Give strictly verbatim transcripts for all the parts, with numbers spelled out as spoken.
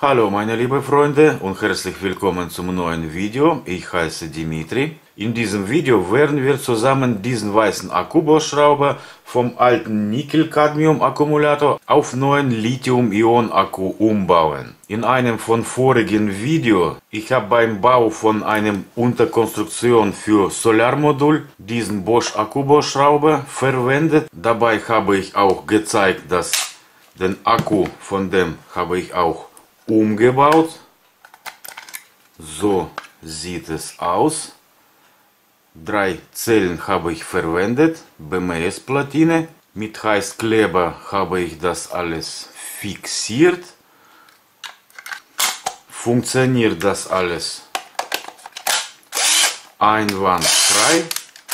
Hallo meine lieben Freunde und herzlich willkommen zum neuen Video. Ich heiße Dimitri. In diesem Video werden wir zusammen diesen weißen Akkubohrschrauber vom alten Nickel-Cadmium-Akkumulator auf neuen Lithium-Ionen-Akku umbauen. In einem von vorigen Video, ich habe beim Bau von einem Unterkonstruktion für Solarmodul diesen Bosch Akkubohrschrauber verwendet. Dabei habe ich auch gezeigt, dass den Akku von dem habe ich auch umgebaut. So sieht es aus. Drei Zellen habe ich verwendet, B M S-Platine. Mit Heißkleber habe ich das alles fixiert. Funktioniert das alles einwandfrei.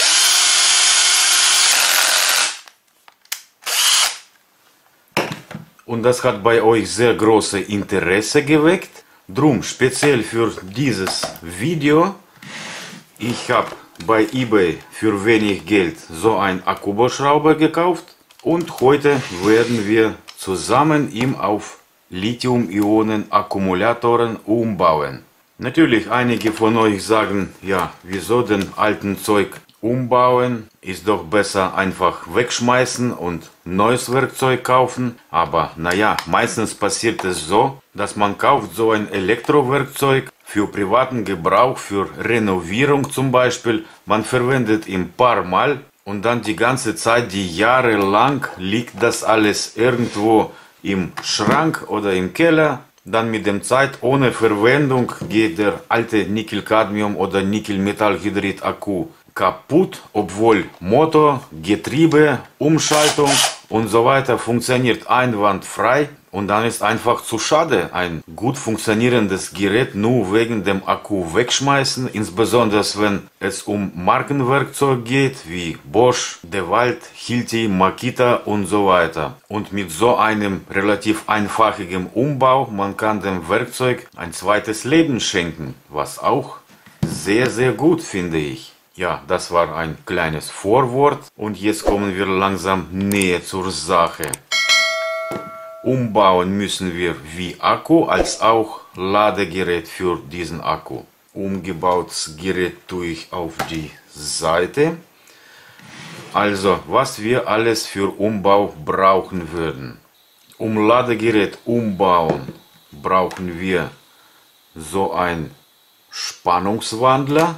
Und das hat bei euch sehr großes Interesse geweckt. Drum speziell für dieses Video, ich habe bei eBay für wenig Geld so einen Akkubohrschrauber gekauft und heute werden wir zusammen ihn auf Lithium-Ionen-Akkumulatoren umbauen. Natürlich einige von euch sagen, ja, wieso den alten Zeug umbauen, ist doch besser einfach wegschmeißen und neues Werkzeug kaufen. Aber naja, meistens passiert es so, dass man kauft so ein Elektrowerkzeug für privaten Gebrauch, für Renovierung zum Beispiel. Man verwendet ihn ein paar Mal und dann die ganze Zeit, die Jahre lang liegt das alles irgendwo im Schrank oder im Keller. Dann mit der Zeit ohne Verwendung geht der alte Nickel-Cadmium oder Nickel-Metallhydrid-Akku kaputt, obwohl Motor, Getriebe, Umschaltung und so weiter funktioniert einwandfrei. Und dann ist einfach zu schade, ein gut funktionierendes Gerät nur wegen dem Akku wegschmeißen, insbesondere wenn es um Markenwerkzeug geht, wie Bosch, DeWalt, Hilti, Makita und so weiter. Und mit so einem relativ einfachen Umbau, man kann dem Werkzeug ein zweites Leben schenken, was auch sehr, sehr gut finde ich. Ja, das war ein kleines Vorwort und jetzt kommen wir langsam näher zur Sache. Umbauen müssen wir wie Akku als auch Ladegerät für diesen Akku. Umgebautes Gerät tue ich auf die Seite. Also, was wir alles für Umbau brauchen würden. Um Ladegerät umbauen, brauchen wir so ein Spannungswandler.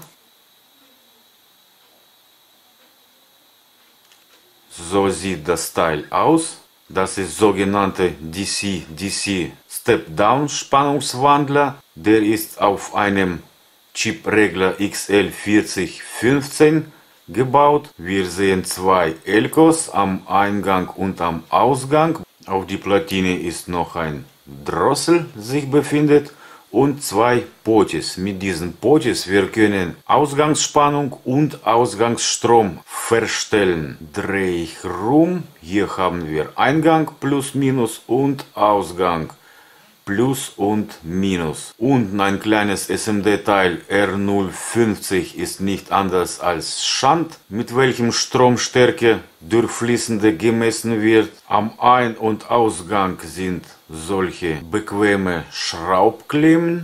So sieht das Teil aus. Das ist sogenannte D C D C Step-Down Spannungswandler. Der ist auf einem Chip-Regler X L vierzig fünfzehn gebaut. Wir sehen zwei Elkos am Eingang und am Ausgang. Auf die Platine ist noch ein Drossel sich befindet und zwei Potis. Mit diesen Potis wir können Ausgangsspannung und Ausgangsstrom verstellen. Drehe ich rum. Hier haben wir Eingang plus minus und Ausgang plus und minus. Unten ein kleines S M D-Teil R null fünfzig ist nicht anders als Shunt, mit welchem Stromstärke durchfließende gemessen wird. Am Ein- und Ausgang sind solche bequeme Schraubklemmen.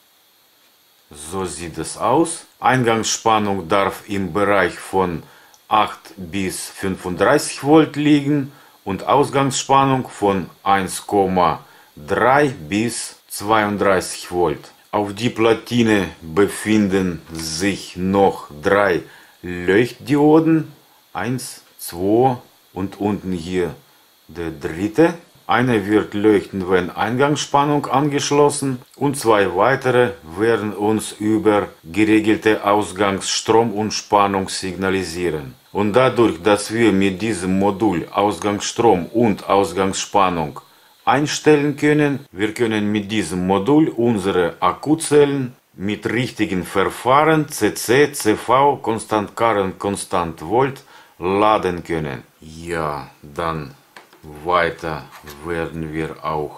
So sieht es aus. Eingangsspannung darf im Bereich von acht bis fünfunddreißig Volt liegen und Ausgangsspannung von eins Komma drei bis zweiunddreißig Volt. Auf die Platine befinden sich noch drei Leuchtdioden. Eins, zwei und unten hier der dritte. Eine wird leuchten, wenn Eingangsspannung angeschlossen und zwei weitere werden uns über geregelte Ausgangsstrom und Spannung signalisieren. Und dadurch, dass wir mit diesem Modul Ausgangsstrom und Ausgangsspannung einstellen können, wir können mit diesem Modul unsere Akkuzellen mit richtigen Verfahren C C, C V, Constant Current, Constant Volt laden können. Ja, dann weiter werden wir auch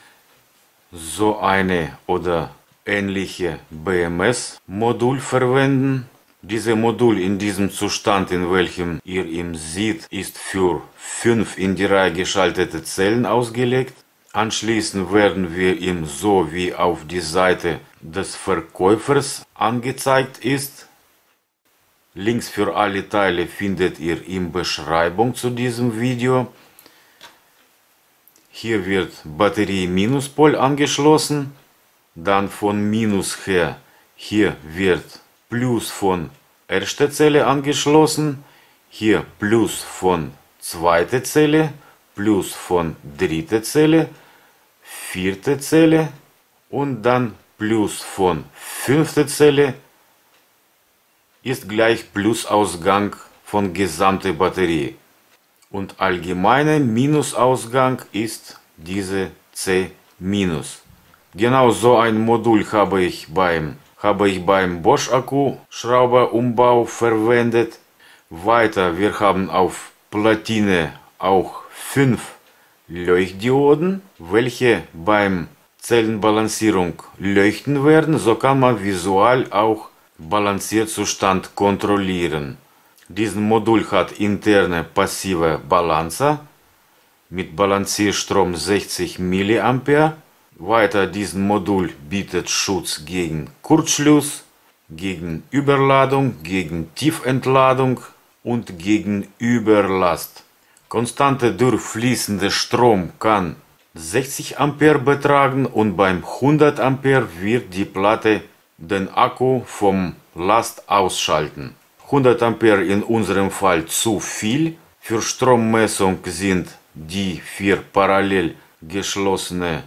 so eine oder ähnliche B M S-Modul verwenden. Dieses Modul in diesem Zustand, in welchem ihr ihn seht, ist für fünf in die Reihe geschaltete Zellen ausgelegt. Anschließend werden wir ihm so wie auf die Seite des Verkäufers angezeigt ist. Links für alle Teile findet ihr in Beschreibung zu diesem Video. Hier wird Batterie-Minuspol angeschlossen. Dann von Minus her, hier wird Plus von erster Zelle angeschlossen. Hier Plus von zweiter Zelle, Plus von dritter Zelle, vierte Zelle und dann Plus von fünfter Zelle ist gleich Plusausgang von gesamter Batterie. Und allgemeiner Minusausgang ist diese C-. Genau so ein Modul habe ich beim, habe ich beim Bosch Akkuschrauberumbau verwendet. Weiter, wir haben auf Platine auch fünf Leuchtdioden, welche beim Zellenbalancierung leuchten werden. So kann man visuell auch Balancierzustand kontrollieren. Dieses Modul hat interne passive Balancer mit Balancierstrom sechzig Milliampere. Weiter, dieses Modul bietet Schutz gegen Kurzschluss, gegen Überladung, gegen Tiefentladung und gegen Überlast. Konstante durchfließender Strom kann sechzig Ampere betragen und beim hundert Ampere wird die Platte den Akku vom Last ausschalten. hundert Ampere in unserem Fall zu viel. Für Strommessung sind die vier parallel geschlossene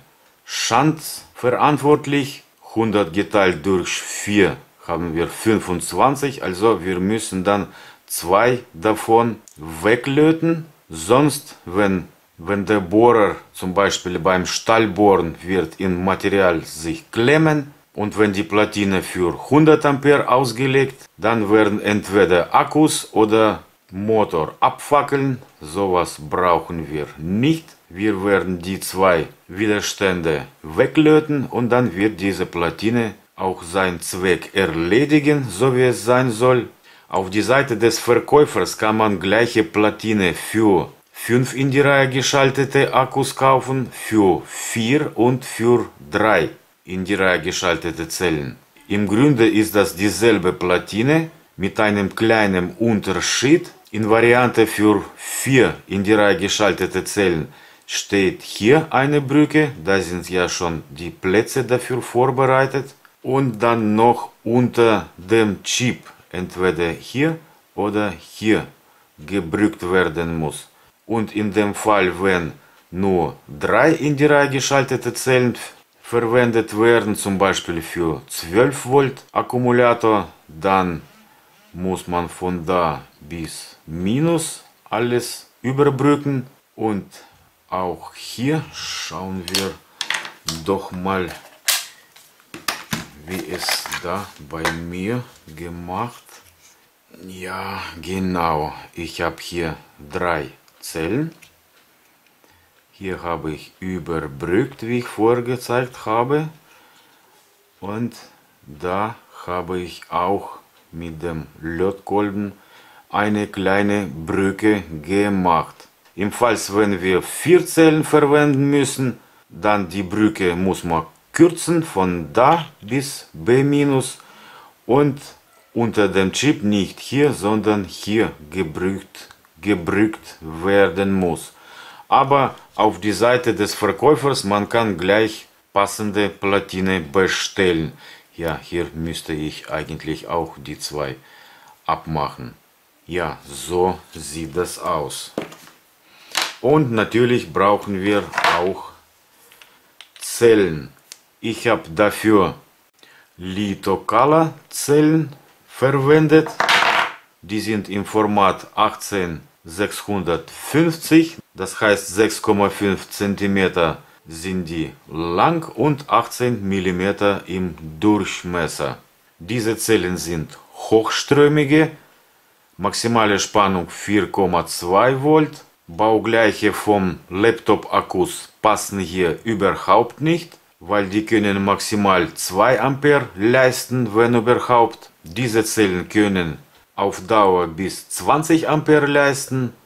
Shunts verantwortlich. hundert geteilt durch vier haben wir fünfundzwanzig, also wir müssen dann zwei davon weglöten. Sonst, wenn, wenn der Bohrer zum Beispiel beim Stahlbohren wird in Material sich klemmen und wenn die Platine für hundert Ampere ausgelegt, dann werden entweder Akkus oder Motor abfackeln. Sowas brauchen wir nicht. Wir werden die zwei Widerstände weglöten und dann wird diese Platine auch seinen Zweck erledigen, so wie es sein soll. Auf die Seite des Verkäufers kann man gleiche Platine für fünf in die Reihe geschaltete Akkus kaufen, für vier und für drei in die Reihe geschaltete Zellen. Im Grunde ist das dieselbe Platine mit einem kleinen Unterschied. In Variante für vier in die Reihe geschaltete Zellen steht hier eine Brücke, da sind ja schon die Plätze dafür vorbereitet. Und dann noch unter dem Chip, entweder hier oder hier, gebrückt werden muss. Und in dem Fall, wenn nur drei in die Reihe geschaltete Zellen verwendet werden, zum Beispiel für zwölf Volt Akkumulator, dann muss man von da bis minus alles überbrücken. Und auch hier schauen wir doch mal, wie es da bei mir gemacht. Ja, genau. Ich habe hier drei Zellen. Hier habe ich überbrückt, wie ich vorher gezeigt habe. Und da habe ich auch mit dem Lötkolben eine kleine Brücke gemacht. Im Fall, wenn wir vier Zellen verwenden müssen, dann die Brücke muss man kürzen von da bis B- und unter dem Chip nicht hier, sondern hier gebrückt, gebrückt werden muss. Aber auf die Seite des Verkäufers, man kann gleich passende Platine bestellen. Ja, hier müsste ich eigentlich auch die zwei abmachen. Ja, so sieht das aus. Und natürlich brauchen wir auch Zellen. Ich habe dafür Litokala Zellen verwendet. Die sind im Format achtzehn sechshundertfünfzig, das heißt sechs Komma fünf Zentimeter sind die lang und achtzehn Millimeter im Durchmesser. Diese Zellen sind hochströmige, maximale Spannung vier Komma zwei Volt. Baugleiche vom Laptop-Akkus passen hier überhaupt nicht, weil die können maximal zwei Ampere leisten, wenn überhaupt. Diese Zellen können auf Dauer bis zwanzig Ampere leisten,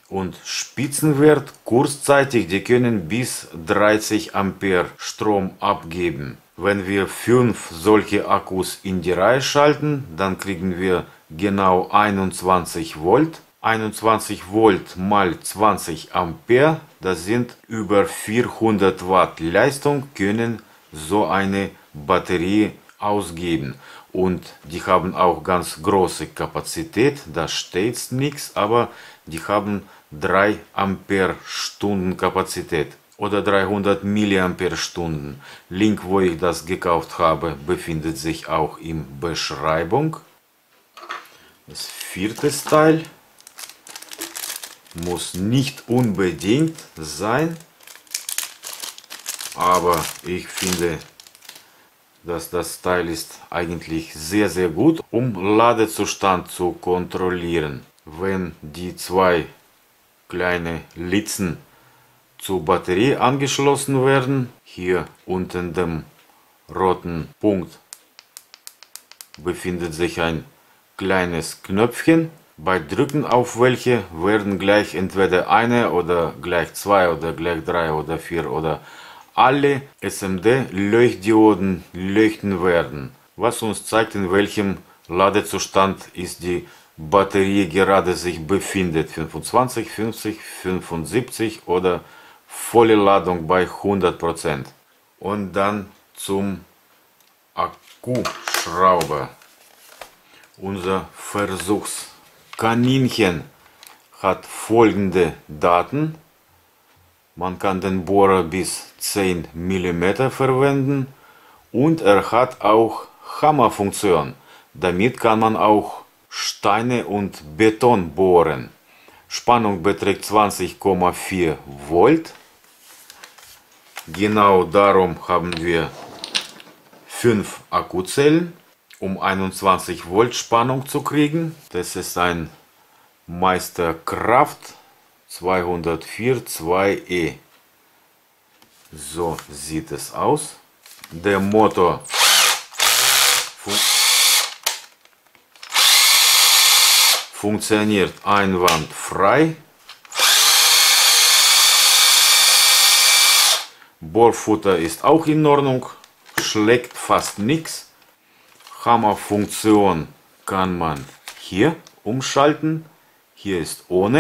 Und Spitzenwert kurzzeitig, die können bis dreißig Ampere Strom abgeben. Wenn wir fünf solche Akkus in die Reihe schalten, dann kriegen wir genau einundzwanzig Volt. einundzwanzig Volt mal zwanzig Ampere, das sind über vierhundert Watt Leistung, können so eine Batterie ausgeben. Und die haben auch ganz große Kapazität, da steht nichts, aber die haben drei Ampere Stunden Kapazität oder dreihundert Milliampere Stunden. Link, wo ich das gekauft habe, befindet sich auch in Beschreibung. Das vierte Teil muss nicht unbedingt sein, aber ich finde, dass das Teil ist eigentlich sehr sehr gut, um Ladezustand zu kontrollieren. Wenn die zwei kleine Litzen zur Batterie angeschlossen werden, hier unter dem roten Punkt befindet sich ein kleines Knöpfchen. Bei Drücken auf welche werden gleich entweder eine oder gleich zwei oder gleich drei oder vier oder alle S M D-Leuchtdioden leuchten werden, was uns zeigt, in welchem Ladezustand ist die Batterie gerade sich befindet. fünfundzwanzig, fünfzig, fünfundsiebzig oder volle Ladung bei hundert Prozent. Und dann zum Akkuschrauber. Unser Versuchskaninchen hat folgende Daten. Man kann den Bohrer bis zehn Millimeter verwenden und er hat auch Hammerfunktion. Damit kann man auch Steine und Beton bohren. Spannung beträgt zwanzig Komma vier Volt. Genau darum haben wir fünf Akkuzellen, um einundzwanzig Volt Spannung zu kriegen. Das ist ein Meisterkraft zweihundertvier zwei E. So sieht es aus. Der Motor fun funktioniert einwandfrei. Bohrfutter ist auch in Ordnung, schlägt fast nichts. Hammerfunktion kann man hier umschalten. Hier ist ohne.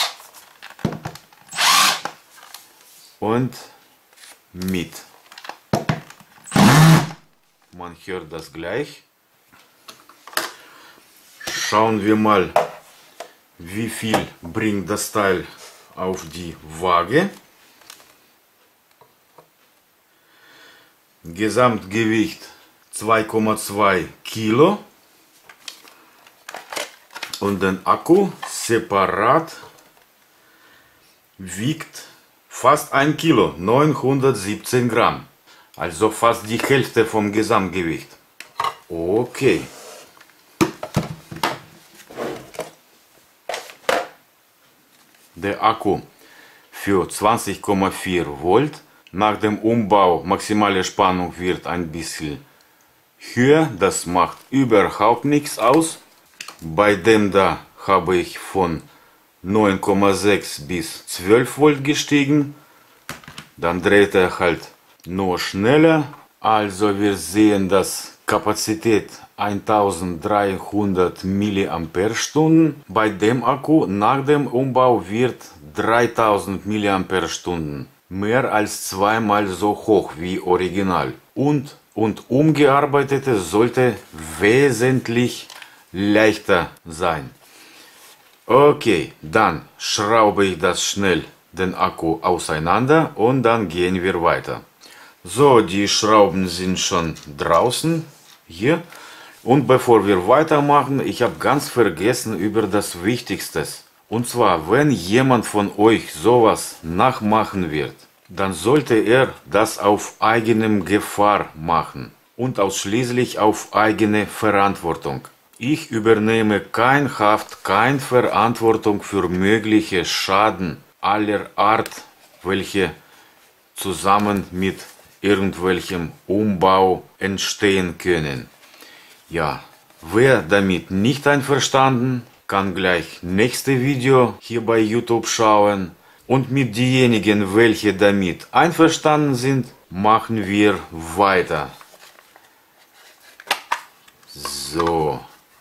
Und mit. Man hört das gleich. Schauen wir mal, wie viel bringt das Teil auf die Waage. Gesamtgewicht zwei Komma zwei Kilo. Und den Akku separat wiegt fast ein Kilo, neunhundertsiebzehn Gramm. Also fast die Hälfte vom Gesamtgewicht. Okay. Der Akku für zwanzig Komma vier Volt. Nach dem Umbau maximale Spannung wird ein bisschen höher. Das macht überhaupt nichts aus. Bei dem da habe ich von neun Komma sechs bis zwölf Volt gestiegen. Dann dreht er halt nur schneller. Also wir sehen, dass Kapazität eintausenddreihundert Milliampere-Stunden. Bei dem Akku nach dem Umbau wird dreitausend Milliampere-Stunden. Mehr als zweimal so hoch wie original. Und, und umgearbeitete sollte wesentlich leichter sein. Okay, dann schraube ich das schnell den Akku auseinander und dann gehen wir weiter. So, die Schrauben sind schon draußen hier. Und bevor wir weitermachen, ich habe ganz vergessen über das Wichtigste. Und zwar, wenn jemand von euch sowas nachmachen wird, dann sollte er das auf eigenem Gefahr machen und ausschließlich auf eigene Verantwortung. Ich übernehme keine Haft, keine Verantwortung für mögliche Schaden aller Art, welche zusammen mit irgendwelchem Umbau entstehen können. Ja, wer damit nicht einverstanden, kann gleich nächste Video hier bei YouTube schauen. Und mit denjenigen, welche damit einverstanden sind, machen wir weiter. So.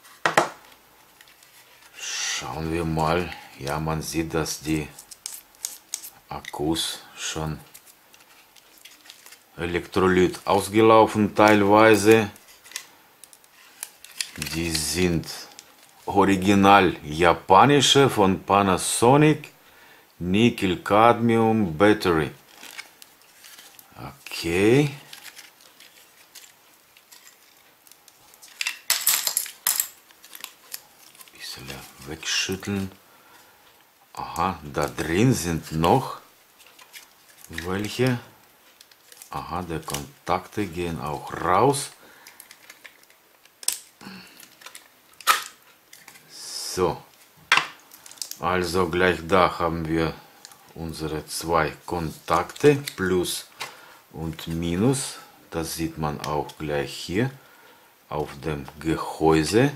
Schauen wir mal. Ja, man sieht, dass die Akkus schon Elektrolyt ausgelaufen teilweise. Die sind original japanische von Panasonic Nickel Cadmium Battery. Okay. Bisschen wegschütteln. Aha, da drin sind noch welche. Aha, die Kontakte gehen auch raus. So, also gleich da haben wir unsere zwei Kontakte, Plus und Minus. Das sieht man auch gleich hier auf dem Gehäuse.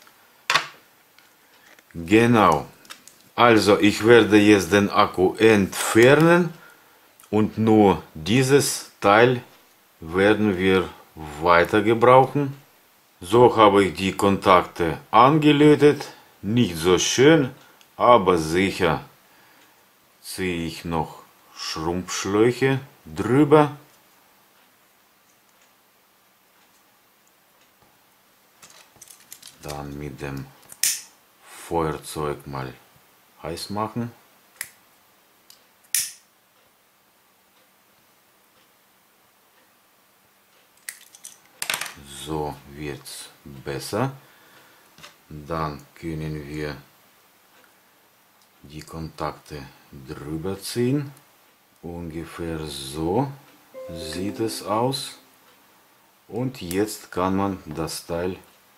Genau. Also ich werde jetzt den Akku entfernen und nur dieses Teil werden wir weiter gebrauchen. So habe ich die Kontakte angelötet. Nicht so schön, aber sicher. Ziehe ich noch Schrumpfschläuche drüber. Dann mit dem Feuerzeug mal heiß machen. So wird's besser. Dann können wir die Kontakte drüber ziehen. Ungefähr so sieht es aus. Und jetzt kann man das Teil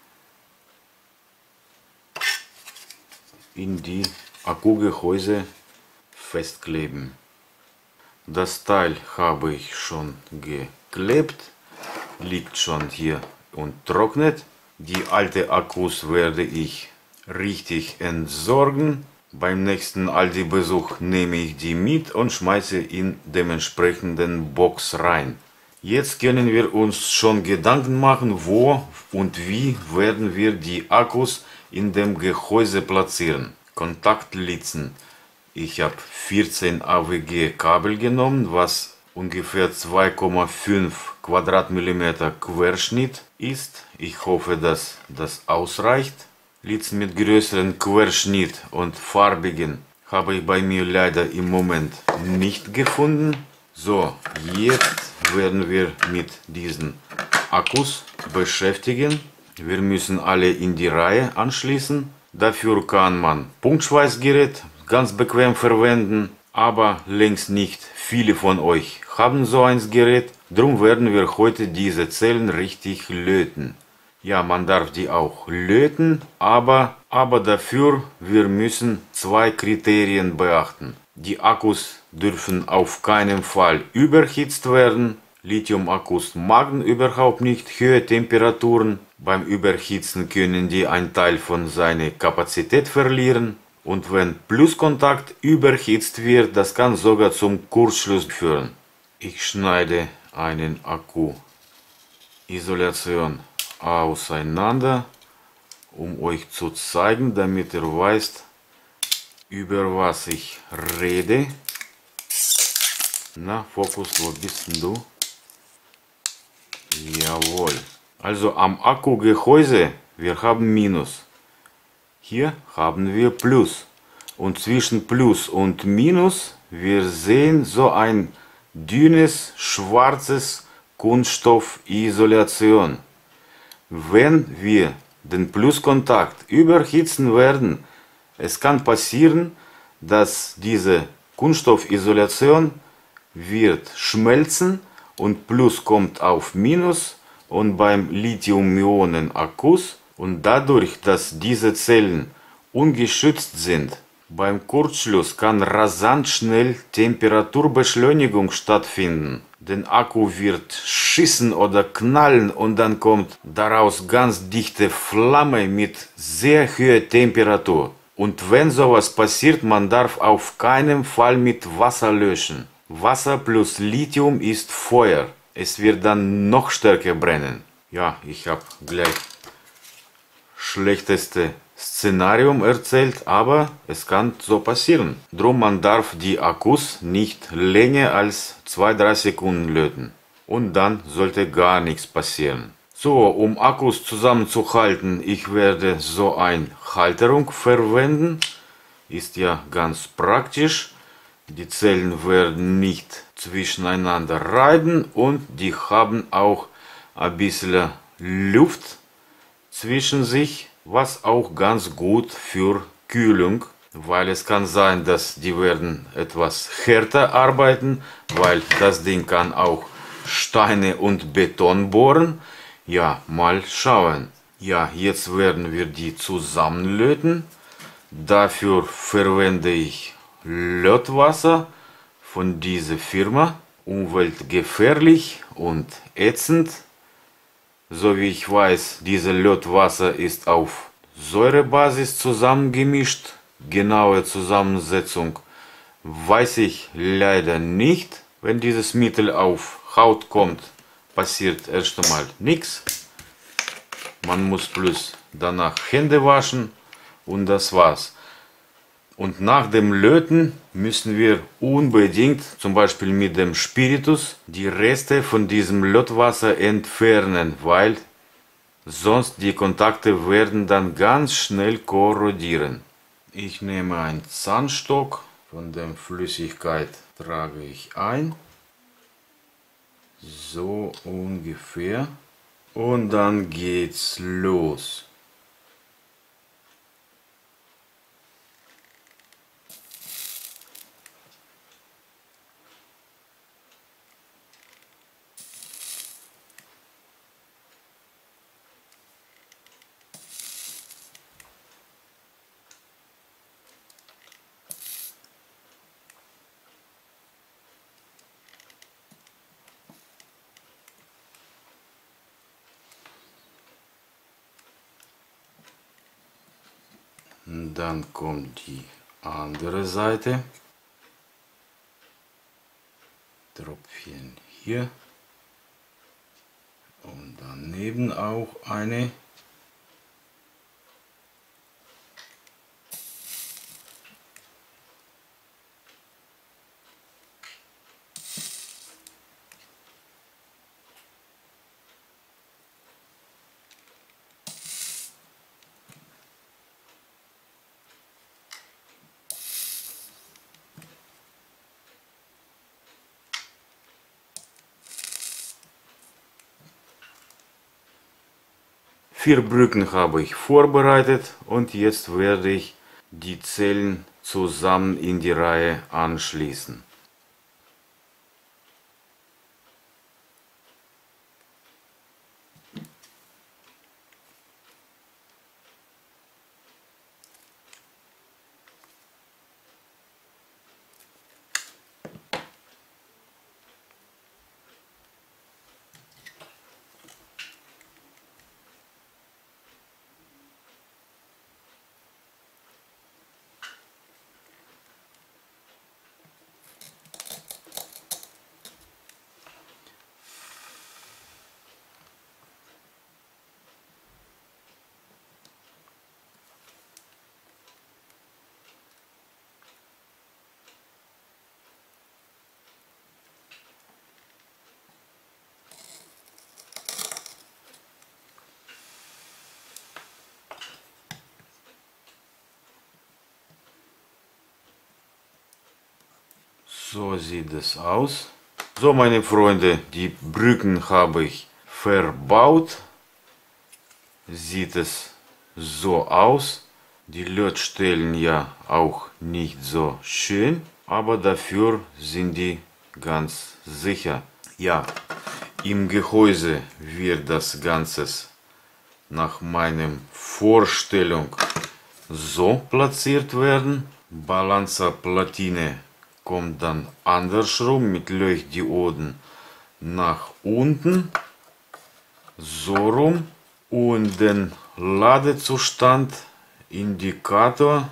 in die Akkugehäuse festkleben. Das Teil habe ich schon geklebt, liegt schon hier und trocknet. Die alte Akkus werde ich richtig entsorgen. Beim nächsten Aldi-Besuch nehme ich die mit und schmeiße in dementsprechenden Box rein. Jetzt können wir uns schon Gedanken machen, wo und wie werden wir die Akkus in dem Gehäuse platzieren. Kontaktlitzen. Ich habe vierzehn A W G Kabel genommen, was ungefähr zwei Komma fünf Quadratmillimeter Querschnitt ist. Ich hoffe, dass das ausreicht. Litzen mit größeren Querschnitt und farbigen habe ich bei mir leider im Moment nicht gefunden. So, jetzt werden wir mit diesen Akkus beschäftigen. Wir müssen alle in die Reihe anschließen. Dafür kann man Punktschweißgerät ganz bequem verwenden, aber längst nicht viele von euch haben so ein Gerät. Drum werden wir heute diese Zellen richtig löten. Ja, man darf die auch löten, aber, aber dafür wir müssen zwei Kriterien beachten. Die Akkus dürfen auf keinen Fall überhitzt werden. Lithium-Akkus magen überhaupt nicht hohe Temperaturen. Beim Überhitzen können die einen Teil von seiner Kapazität verlieren. Und wenn Pluskontakt überhitzt wird, das kann sogar zum Kurzschluss führen. Ich schneide einen Akku-Isolation auseinander, um euch zu zeigen, damit ihr weißt, über was ich rede. Na, Fokus, wo bist denn du? Jawohl. Also am Akkugehäuse, wir haben Minus. Hier haben wir Plus. Und zwischen Plus und Minus, wir sehen so ein dünnes, schwarzes Kunststoffisolation. Wenn wir den Pluskontakt überhitzen werden, es kann passieren, dass diese Kunststoffisolation wird schmelzen und Plus kommt auf Minus und beim Lithium-Ionen-Akkus und dadurch, dass diese Zellen ungeschützt sind, beim Kurzschluss kann rasant schnell Temperaturbeschleunigung stattfinden. den Akku wird schießen oder knallen und dann kommt daraus ganz dichte Flamme mit sehr hoher Temperatur. Und wenn sowas passiert, man darf auf keinen Fall mit Wasser löschen. Wasser plus Lithium ist Feuer. Es wird dann noch stärker brennen. Ja, ich habe gleich schlechteste Szenarium erzählt, aber es kann so passieren. Drum man darf die Akkus nicht länger als zwei bis drei Sekunden löten. Und dann sollte gar nichts passieren. So, um Akkus zusammenzuhalten, ich werde so eine Halterung verwenden. Ist ja ganz praktisch. Die Zellen werden nicht zwischeneinander reiben und die haben auch ein bisschen Luft zwischen sich, was auch ganz gut für Kühlung, weil es kann sein, dass die werden etwas härter arbeiten, weil das Ding kann auch Steine und Beton bohren. Ja, mal schauen. Ja, jetzt werden wir die zusammenlöten. Dafür verwende ich Lötwasser von dieser Firma. Umweltgefährlich und ätzend. So wie ich weiß, dieses Lötwasser ist auf Säurebasis zusammengemischt. Genaue Zusammensetzung weiß ich leider nicht. Wenn dieses Mittel auf Haut kommt, passiert erst einmal nichts. Man muss bloß danach Hände waschen und das war's. Und nach dem Löten müssen wir unbedingt, zum Beispiel mit dem Spiritus, die Reste von diesem Lötwasser entfernen, weil sonst die Kontakte werden dann ganz schnell korrodieren. Ich nehme einen Zahnstock, von der Flüssigkeit trage ich ein. So ungefähr. Und dann geht's los. Dann kommt die andere Seite. Tröpfchen hier. Und daneben auch eine. Vier Brücken habe ich vorbereitet und jetzt werde ich die Zellen zusammen in die Reihe anschließen. So sieht es aus. So, meine Freunde, die Brücken habe ich verbaut. Sieht es so aus. Die Lötstellen ja auch nicht so schön, aber dafür sind die ganz sicher. Ja, im Gehäuse wird das Ganze nach meiner Vorstellung so platziert werden. Balancerplatine kommt dann andersrum mit Leuchtdioden nach unten, so rum, und den Ladezustand Indikator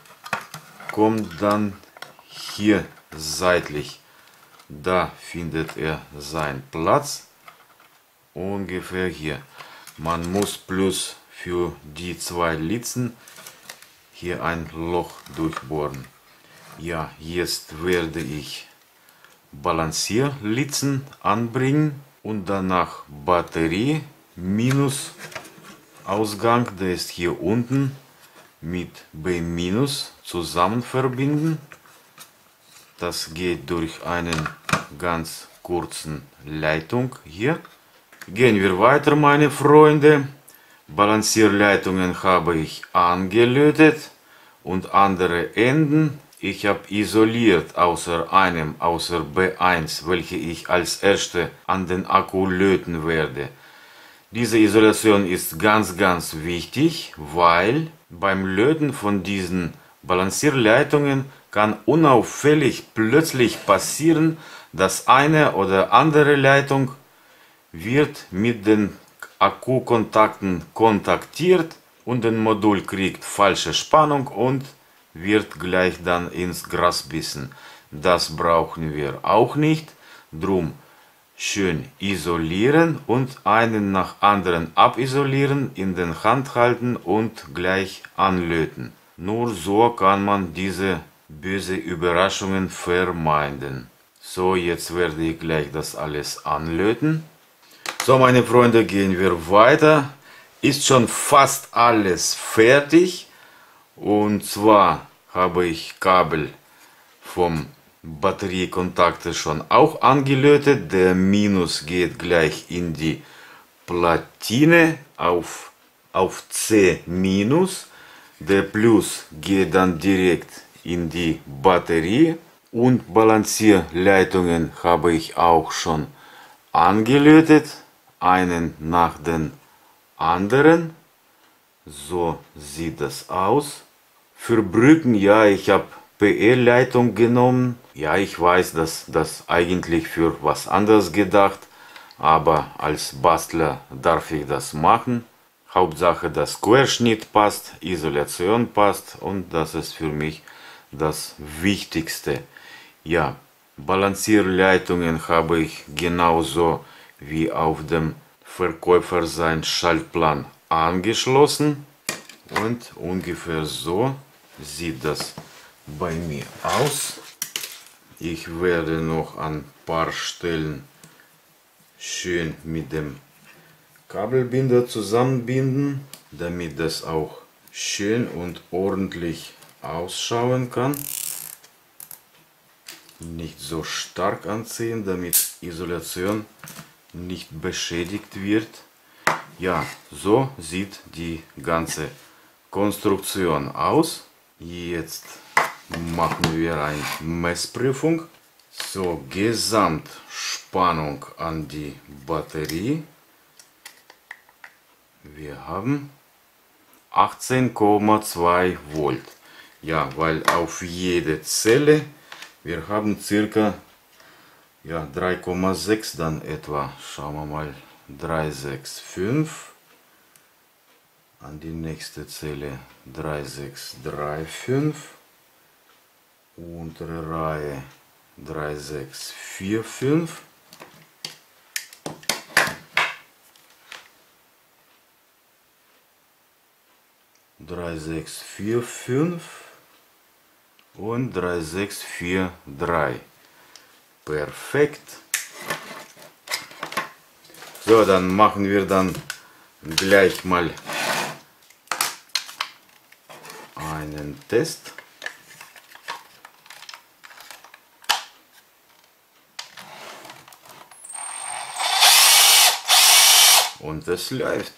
kommt dann hier seitlich. Da findet er seinen Platz, ungefähr hier. Man muss plus für die zwei Litzen hier ein Loch durchbohren. Ja, jetzt werde ich Balancierlitzen anbringen und danach Batterie minus Ausgang, der ist hier unten, mit B minus zusammen verbinden. Das geht durch einen ganz kurzen Leitung hier. Gehen wir weiter, meine Freunde. Balancierleitungen habe ich angelötet und andere Enden. Ich habe isoliert außer einem, außer B eins, welche ich als erste an den Akku löten werde. Diese Isolation ist ganz, ganz wichtig, weil beim Löten von diesen Balancierleitungen kann unauffällig plötzlich passieren, dass eine oder andere Leitung wird mit den Akkukontakten kontaktiert und das Modul kriegt falsche Spannung und wird gleich dann ins Gras bissen. Das brauchen wir auch nicht. Drum schön isolieren und einen nach anderen abisolieren, in den Hand halten und gleich anlöten. Nur so kann man diese böse Überraschungen vermeiden. So, jetzt werde ich gleich das alles anlöten. So, meine Freunde, gehen wir weiter. Ist schon fast alles fertig. Und zwar habe ich Kabel vom Batteriekontakte schon auch angelötet. Der Minus geht gleich in die Platine auf, auf C minus. Der Plus geht dann direkt in die Batterie. Und Balancierleitungen habe ich auch schon angelötet. Einen nach den anderen. So sieht das aus. Für Brücken, ja, ich habe P E-Leitung genommen. Ja, ich weiß, dass das eigentlich für was anderes gedacht, aber als Bastler darf ich das machen. Hauptsache, dass Querschnitt passt, Isolation passt und das ist für mich das Wichtigste. Ja, Balancierleitungen habe ich genauso wie auf dem Verkäufer sein Schaltplan angeschlossen und ungefähr so sieht das bei mir aus. Ich werde noch an ein paar Stellen schön mit dem Kabelbinder zusammenbinden, damit das auch schön und ordentlich ausschauen kann. Nicht so stark anziehen, damit Isolation nicht beschädigt wird. Ja, so sieht die ganze Konstruktion aus. Jetzt machen wir eine Messprüfung. So, Gesamtspannung an die Batterie. Wir haben achtzehn Komma zwei Volt. Ja, weil auf jede Zelle wir haben circa ja, drei Komma sechs dann etwa. Schauen wir mal. drei Komma sechs fünf. An die nächste Zelle drei Komma sechs drei fünf. Untere Reihe drei Komma sechs vier fünf. drei Komma sechs vier fünf und drei Komma sechs vier drei. Perfekt. So, dann machen wir dann gleich mal einen Test. Und es läuft.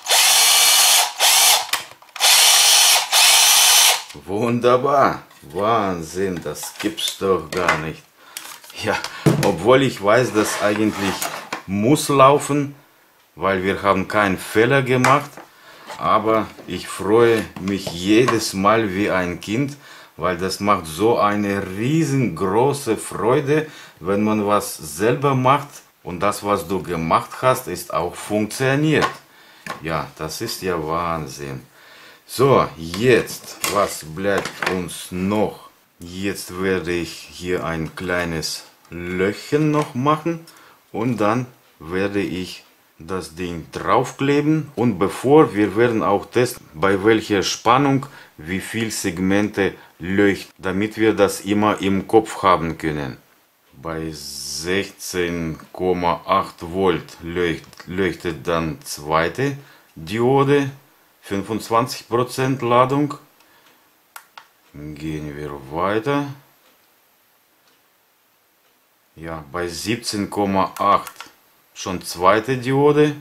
Wunderbar. Wahnsinn, das gibt's doch gar nicht. Ja, obwohl ich weiß, dass eigentlich muss laufen, weil wir haben keinen Fehler gemacht. Aber ich freue mich jedes Mal wie ein Kind, weil das macht so eine riesengroße Freude, wenn man was selber macht Und das, was du gemacht hast, ist auch funktioniert. Ja, das ist ja Wahnsinn. So, jetzt, was bleibt uns noch? Jetzt werde ich hier ein kleines Löchchen noch machen und dann werde ich das Ding draufkleben. Und bevor, wir werden auch testen, bei welcher Spannung wie viel Segmente leuchten, damit wir das immer im Kopf haben können. Bei sechzehn Komma acht Volt leucht, leuchtet dann zweite Diode, fünfundzwanzig Prozent Ladung. Gehen wir weiter. Ja, bei siebzehn Komma acht schon zweite Diode.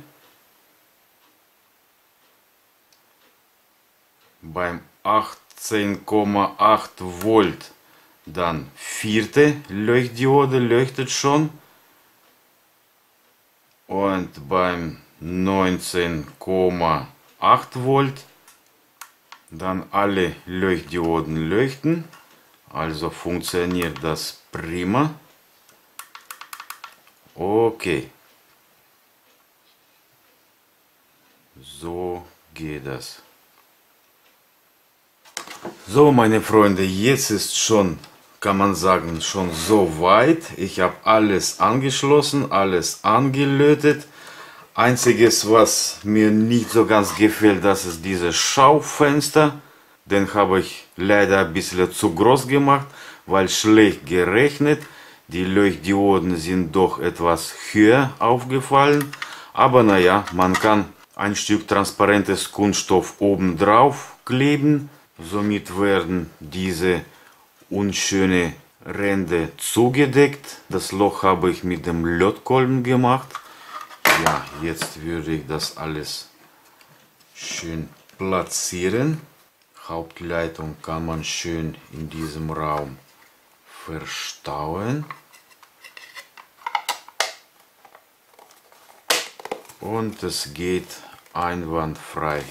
Beim achtzehn Komma acht Volt dann vierte Leuchtdiode leuchtet schon. Und beim neunzehn Komma acht Volt dann alle Leuchtdioden leuchten. Also funktioniert das prima. Okay. So geht das. So, meine Freunde, jetzt ist schon, kann man sagen, schon so weit. Ich habe alles angeschlossen, alles angelötet. Einziges, was mir nicht so ganz gefällt, das ist dieses Schaufenster. Den habe ich leider ein bisschen zu groß gemacht, weil schlecht gerechnet. Die Leuchtdioden sind doch etwas höher aufgefallen. Aber naja, man kann ein Stück transparentes Kunststoff oben drauf kleben. Somit werden diese unschönen Ränder zugedeckt. Das Loch habe ich mit dem Lötkolben gemacht. Ja, jetzt würde ich das alles schön platzieren. Hauptleitung kann man schön in diesem Raum verstauen. Und es geht einwandfrei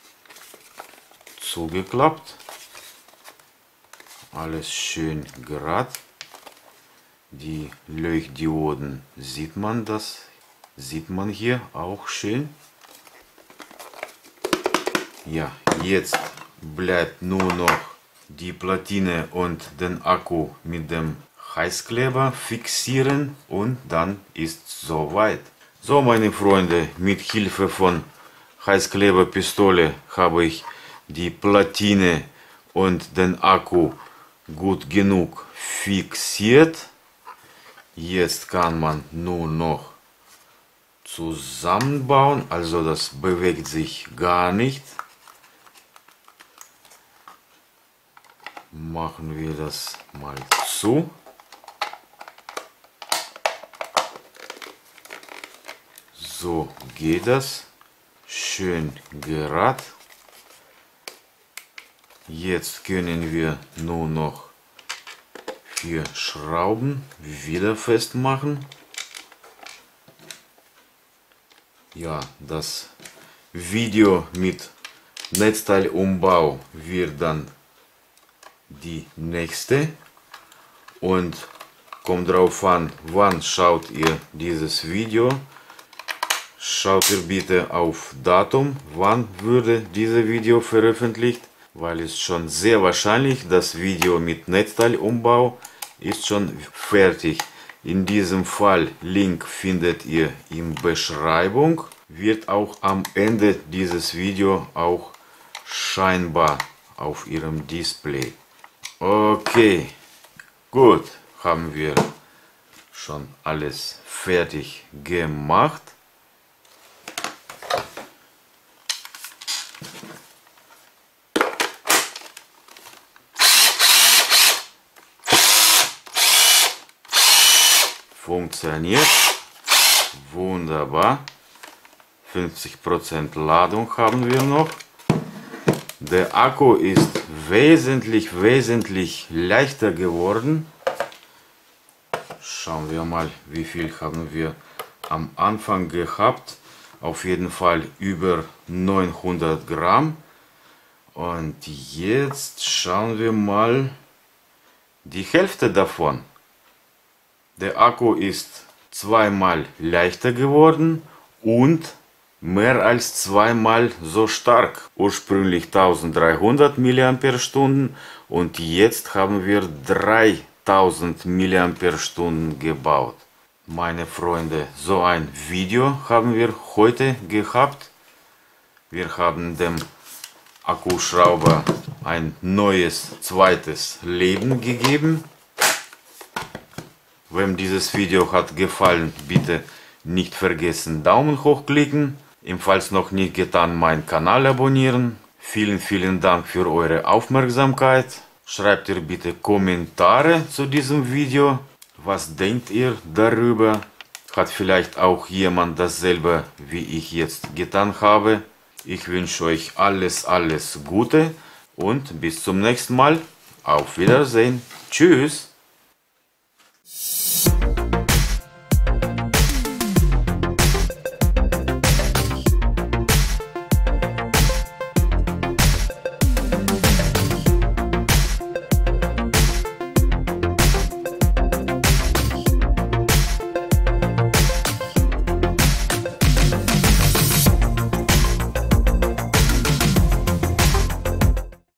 zugeklappt. Alles schön gerade. Die Leuchtdioden sieht man das, sieht man hier auch schön. Ja, jetzt bleibt nur noch die Platine und den Akku mit dem Heißkleber fixieren und dann ist soweit. So, meine Freunde, mit Hilfe von Heißkleberpistole habe ich die Platine und den Akku gut genug fixiert. Jetzt kann man nur noch zusammenbauen, also das bewegt sich gar nicht. Machen wir das mal zu. So geht das. Schön gerade. Jetzt können wir nur noch vier Schrauben wieder festmachen. Ja, das Video mit Netzteilumbau wird dann die nächste. Und kommt drauf an, wann schaut ihr dieses Video. Schaut ihr bitte auf Datum, wann würde dieses Video veröffentlicht, weil es schon sehr wahrscheinlich, das Video mit Netzteilumbau ist schon fertig. In diesem Fall, Link findet ihr in Beschreibung, wird auch am Ende dieses Video auch scheinbar auf ihrem Display. Okay, gut, haben wir schon alles fertig gemacht. Funktioniert wunderbar. fünfzig Prozent Ladung haben wir noch. Der Akku ist wesentlich, wesentlich leichter geworden. Schauen wir mal, wie viel haben wir am Anfang gehabt. Auf jeden Fall über neunhundert Gramm. Und jetzt schauen wir mal die Hälfte davon. Der Akku ist zweimal leichter geworden und mehr als zweimal so stark. Ursprünglich eintausenddreihundert Milliampere-Stunden und jetzt haben wir dreitausend Milliampere-Stunden gebaut. Meine Freunde, so ein Video haben wir heute gehabt. Wir haben dem Akkuschrauber ein neues, zweites Leben gegeben. Wenn dieses Video hat gefallen, bitte nicht vergessen Daumen hoch klicken. Ebenfalls noch nicht getan, meinen Kanal abonnieren. Vielen, vielen Dank für eure Aufmerksamkeit. Schreibt ihr bitte Kommentare zu diesem Video. Was denkt ihr darüber? Hat vielleicht auch jemand dasselbe wie ich jetzt getan habe? Ich wünsche euch alles, alles Gute und bis zum nächsten Mal. Auf Wiedersehen. Tschüss.